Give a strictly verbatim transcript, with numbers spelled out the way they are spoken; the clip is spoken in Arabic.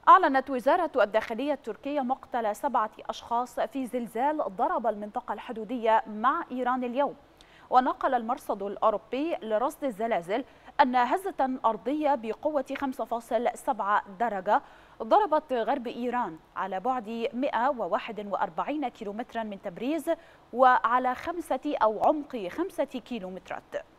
أعلنت وزارة الداخلية التركية مقتل سبعة أشخاص في زلزال ضرب المنطقة الحدودية مع إيران اليوم. ونقل المرصد الأوروبي لرصد الزلازل أن هزة أرضية بقوة خمسة فاصلة سبعة درجة ضربت غرب إيران على بعد مئة وواحد وأربعين كيلومترا من تبريز، وعلى خمسة أو عمق خمسة كيلومترات.